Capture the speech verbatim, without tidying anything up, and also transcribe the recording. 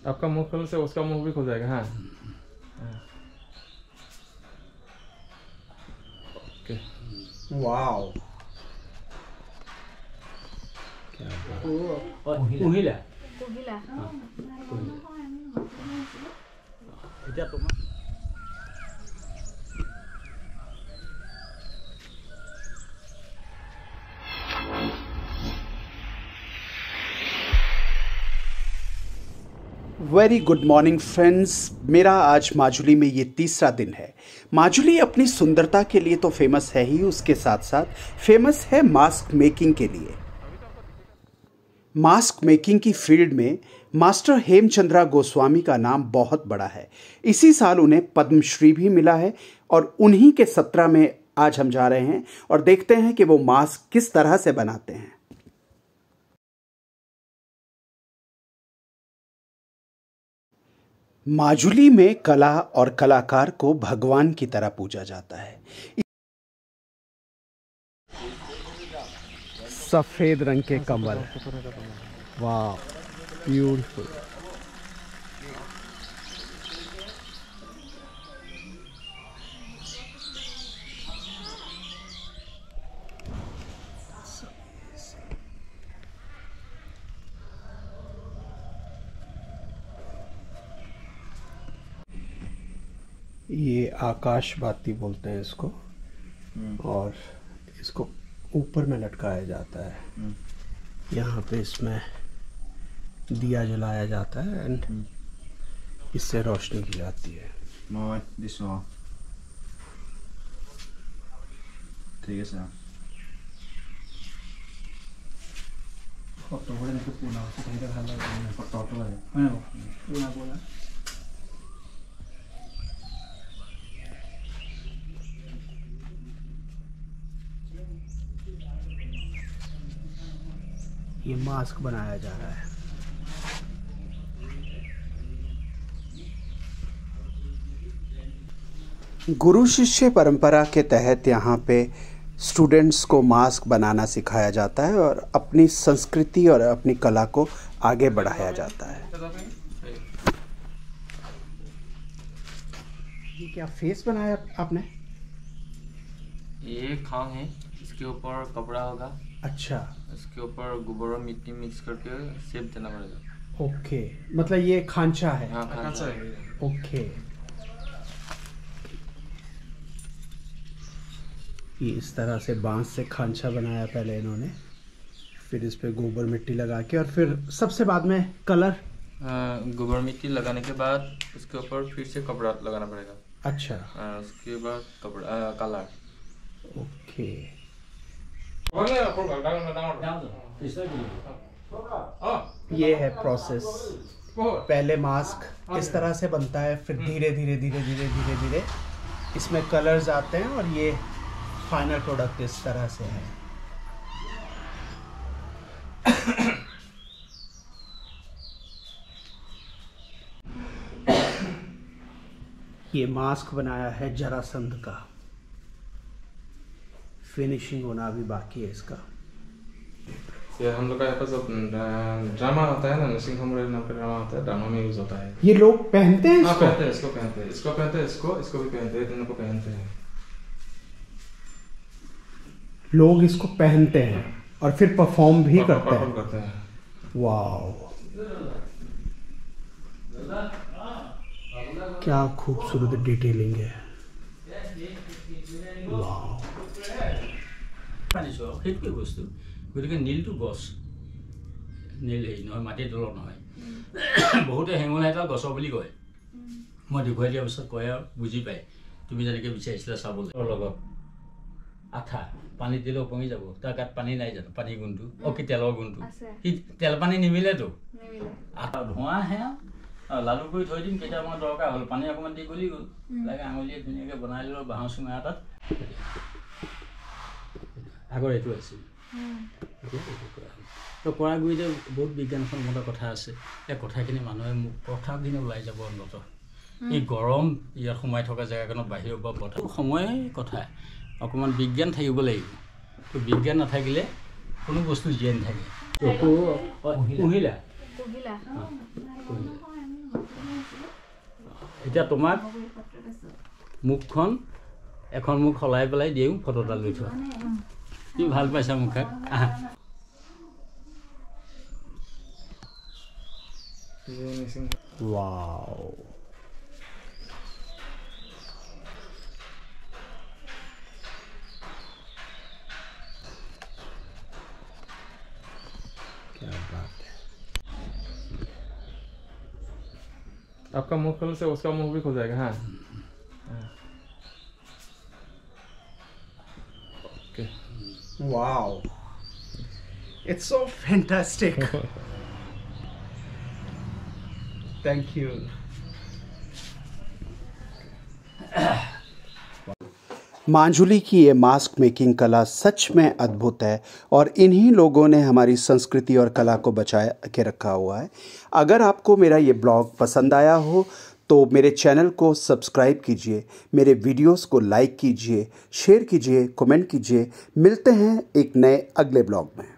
आपका मुंह खोलने से उसका मुंह भी खुल जाएगा। हाँ ओके। वाओ क्या কুহিলা কুহিলা এতিয়া তোমার वेरी गुड मॉर्निंग फ्रेंड्स। मेरा आज माजुली में ये तीसरा दिन है। माजुली अपनी सुंदरता के लिए तो फेमस है ही, उसके साथ साथ फेमस है मास्क मेकिंग के लिए। मास्क मेकिंग की फील्ड में मास्टर हेमचंद्रा गोस्वामी का नाम बहुत बड़ा है। इसी साल उन्हें पद्मश्री भी मिला है और उन्हीं के सत्रह में आज हम जा रहे हैं और देखते हैं कि वो मास्क किस तरह से बनाते हैं। माजुली में कला और कलाकार को भगवान की तरह पूजा जाता है। सफेद रंग के कमल, वाह ब्यूटीफुल। ये आकाश बाती बोलते हैं इसको, और इसको ऊपर में लटकाया जाता है। यहाँ पे इसमें दिया जलाया जाता है एंड इससे रोशनी की जाती है। ठीक है सर। ये मास्क बनाया जा रहा है। गुरु शिष्य परंपरा के तहत यहाँ पे स्टूडेंट्स को मास्क बनाना सिखाया जाता है और अपनी संस्कृति और अपनी कला को आगे बढ़ाया जाता है। ये क्या फेस बनाया आपने? ये खांग है, इसके ऊपर कपड़ा होगा। अच्छा, इसके ऊपर गोबर और मिट्टी मिक्स करके शेप देना पड़ेगा। ओके, मतलब ये खांचा है। हाँ खांचा है। ओके, ये इस तरह से बांस से खांचा बनाया पहले इन्होंने, फिर इस पे गोबर मिट्टी लगा के, और फिर सबसे बाद में कलर। गोबर मिट्टी लगाने के बाद उसके ऊपर फिर से कपड़ा लगाना पड़ेगा। अच्छा, आ, उसके बाद कपड़ा कलर। ओके, ये है प्रोसेस। पहले मास्क इस तरह से बनता है, फिर धीरे धीरे धीरे धीरे धीरे धीरे इसमें कलर्स आते हैं और ये फाइनल प्रोडक्ट इस तरह से है। ये मास्क बनाया है जरासंध का, फिनिशिंग होना अभी बाकी है इसका। ये हम लोग का यहाँ पर जब ड्रामा होता है ना, नरसिंह नाम का ड्रामा होता है, ड्रामा में यूज होता है। ये लोग पहनते हैं इसको? पहनते हैं, इसको पहनते हैं, इसको पहनते हैं, इसको इसको भी पहनते हैं, दोनों को पहनते हैं। लोग इसको पहनते हैं और फिर परफॉर्म भी करते हैं। करते हैं। वाओ, क्या खूबसूरत डिटेलिंग है। वाओ, সেইটোৱে বস্তু। গতিকে নীলটো গছ, নীল হেৰি নহয়, মাটিৰ তলত নহয়। বহুতে হেঙুল এটা গছৰ বুলি কয়। মই দেখুৱাই দিয়াৰ পিছত কয় আৰু বুজি পায়, তুমি যেনেকৈ বিচাৰিছিলা চাবলৈ। লগত আঠা পানী দিলে উপঙি যাব, তাৰ গাত পানী নাই জানো? পানী গুণটো অ কি তেলৰ গুণটো, সি তেল পানী নিমিলেতো। আঠা ধোঁৱা আহে আৰু লালু কৰি থৈ দিম, কেতিয়া আমাৰ দৰকাৰ হ'ল পানী অকণমান দি গলি গ'ল। লাগে আঙুলিয়ে ধুনীয়াকৈ বনাই ল'লোঁ বাঁহৰ চুঙা এটাত। আগৰ এইটো আছিল, তো কৰা গুৰিতে বহুত বিজ্ঞানসন্মত কথা আছে। এই কথাখিনি মানুহে কথাখিনি ওলাই যাব অন্তত। এই গৰম ইয়াত সোমাই থকা জেগাখনত বাহিৰৰ পৰা বতাহ সময় কথা, অকণমান বিজ্ঞান থাকিব লাগিব। তো বিজ্ঞান নাথাকিলে কোনো বস্তু জীয়াই নাথাকে। কুহিলা কুহিলা এতিয়া তোমাক মুখখন এখন মুখ সলাই পেলাই দিওঁ ফটো এটা লৈ থোৱা তুমি ভাল পাইছা মুখা वाओ क्या बात है आपका मुंह खोलने से उसका मुंह भी खुल जाएगा हाँ okay wow it's so fantastic thank you Majuli की ये मास्क मेकिंग कला सच में अद्भुत है और इन्हीं लोगों ने हमारी संस्कृति और कला को बचा के रखा हुआ है। अगर आपको मेरा ये ब्लॉग पसंद आया हो तो मेरे चैनल को सब्सक्राइब कीजिए, मेरे वीडियोस को लाइक कीजिए, शेयर कीजिए, कमेंट कीजिए। मिलते हैं एक नए अगले ब्लॉग में।